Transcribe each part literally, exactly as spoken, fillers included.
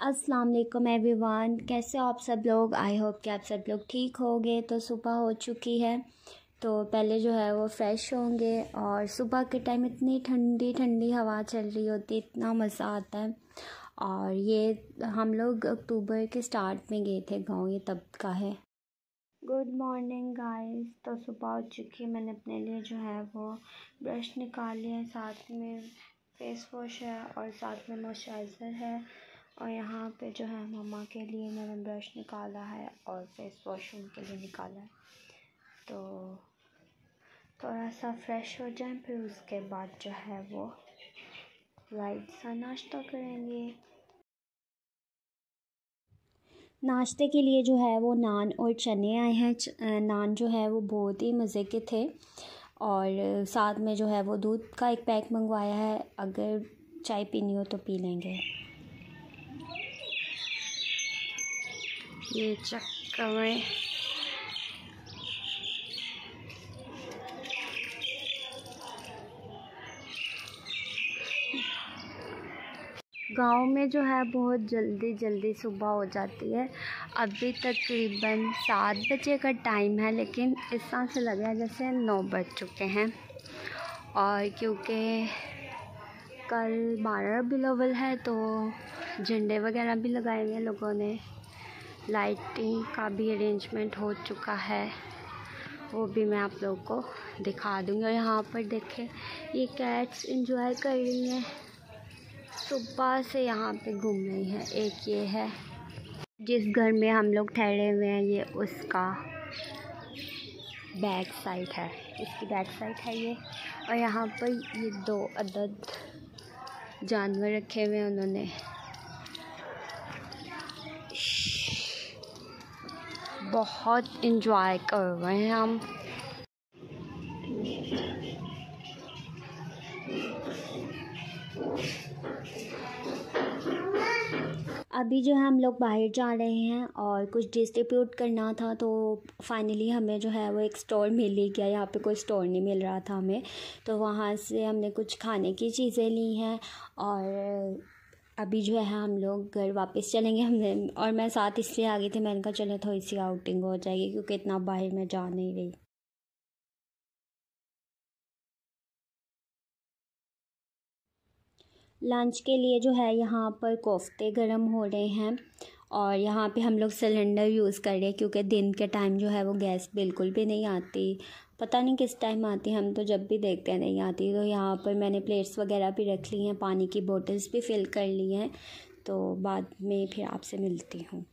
अस्सलाम वालेकुम एवरीवन, कैसे हो आप सब लोग। आई होप कि आप सब लोग ठीक होंगे। तो सुबह हो चुकी है, तो पहले जो है वो फ़्रेश होंगे। और सुबह के टाइम इतनी ठंडी ठंडी हवा चल रही होती है, इतना मज़ा आता है। और ये हम लोग अक्टूबर के स्टार्ट में गए थे गाँव, ये तब का है। Good morning guys. तो सुबह हो चुकी है, मैंने अपने लिए जो है वो ब्रश निकाल लिया है, साथ में फेस वॉश है और साथ में मॉइस्चराइज़र है। और यहाँ पे जो है मम्मा के लिए मैंने ब्रश निकाला है और फेस वॉश उनके लिए निकाला है। तो थोड़ा सा फ्रेश हो जाए, फिर उसके बाद जो है वो लाइट सा नाश्ता करेंगे। नाश्ते के लिए जो है वो नान और चने आए हैं। नान जो है वो बहुत ही मज़े के थे और साथ में जो है वो दूध का एक पैक मंगवाया है, अगर चाय पीनी हो तो पी लेंगे। ये चक्कर में गांव में जो है बहुत जल्दी जल्दी सुबह हो जाती है। अभी तकरीबन सात बजे का टाइम है, लेकिन इस तरह से लग रहा है जैसे नौ बज चुके हैं। और क्योंकि कल बारह रबीउल अव्वल है तो झंडे वगैरह भी लगाए हुए हैं लोगों ने। लाइटिंग का भी अरेंजमेंट हो चुका है, वो भी मैं आप लोगों को दिखा दूँगी। और यहाँ पर देखें, ये कैट्स एंजॉय कर रही हैं, सुबह से यहाँ पे घूम रही हैं। एक ये है जिस घर में हम लोग ठहरे हुए हैं, ये उसका बैक साइड है, इसकी बैक साइड है ये। और यहाँ पर ये दो अदद जानवर रखे हुए हैं उन्होंने। बहुत इंजॉय कर रहे हैं हम। अभी जो है हम लोग बाहर जा रहे हैं और कुछ डिस्ट्रीब्यूट करना था, तो फाइनली हमें जो है वो एक स्टोर मिल ही गया। यहाँ पे कोई स्टोर नहीं मिल रहा था हमें, तो वहाँ से हमने कुछ खाने की चीज़ें ली हैं। और अभी जो है हम लोग घर वापस चलेंगे। हमने और मैं साथ इसलिए आ गई थी, मैंने कहा चलो थोड़ी सी आउटिंग हो जाएगी, क्योंकि इतना बाहर मैं जा नहीं रही। लंच के लिए जो है यहाँ पर कोफ्ते गरम हो रहे हैं। और यहाँ पे हम लोग सिलेंडर यूज़ कर रहे हैं, क्योंकि दिन के टाइम जो है वो गैस बिल्कुल भी नहीं आती। पता नहीं किस टाइम आती, हम तो जब भी देखते हैं नहीं आती। तो यहाँ पर मैंने प्लेट्स वगैरह भी रख ली हैं, पानी की बोतल्स भी फ़िल कर ली हैं। तो बाद में फिर आपसे मिलती हूँ।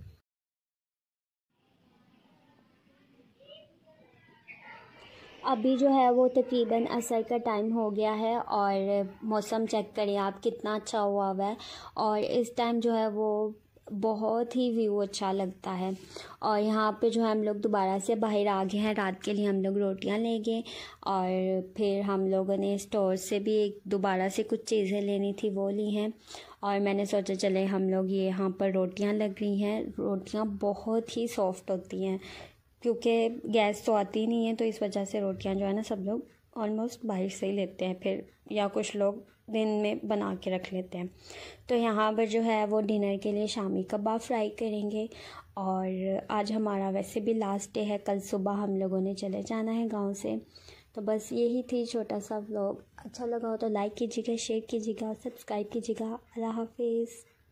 अभी जो है वो तकरीबन असर का टाइम हो गया है और मौसम चेक करें आप, कितना अच्छा हुआ हुआ है। और इस टाइम जो है वो बहुत ही व्यू अच्छा लगता है। और यहाँ पे जो है हम लोग दोबारा से बाहर आ गए हैं। रात के लिए हम लोग रोटियां ले गए और फिर हम लोगों ने स्टोर से भी एक दोबारा से कुछ चीज़ें लेनी थी, वो ली हैं। और मैंने सोचा चले हम लोग, ये यहाँ पर रोटियां लग रही हैं, रोटियां बहुत ही सॉफ्ट होती हैं, क्योंकि गैस तो आती नहीं है, तो इस वजह से रोटियां जो है ना सब लोग ऑलमोस्ट बाहर से ही लेते हैं फिर, या कुछ लोग दिन में बना के रख लेते हैं। तो यहाँ पर जो है वो डिनर के लिए शामी कबाब फ्राई करेंगे। और आज हमारा वैसे भी लास्ट डे है, कल सुबह हम लोगों ने चले जाना है गांव से। तो बस यही थी छोटा सा व्लॉग। अच्छा लगा हो तो लाइक कीजिएगा, शेयर कीजिएगा, सब्सक्राइब कीजिएगा। अल्लाह हाफिज़।